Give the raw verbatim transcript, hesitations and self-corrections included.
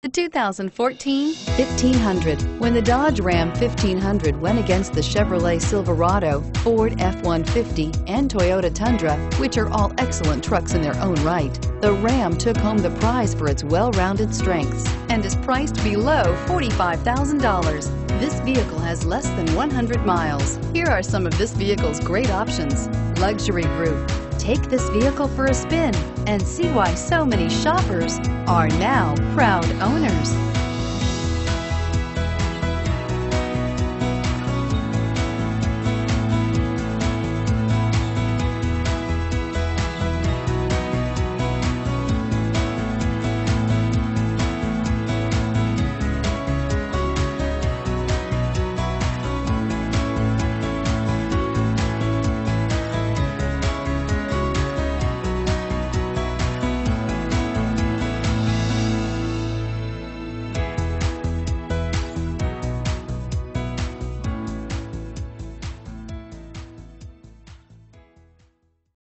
The two thousand fourteen fifteen hundred. When the Dodge Ram fifteen hundred went against the Chevrolet Silverado, Ford F one fifty, and Toyota Tundra, which are all excellent trucks in their own right, the Ram took home the prize for its well-rounded strengths and is priced below forty-five thousand dollars. This vehicle has less than one hundred miles. Here are some of this vehicle's great options: luxury roof. Take this vehicle for a spin and see why so many shoppers are now proud owners.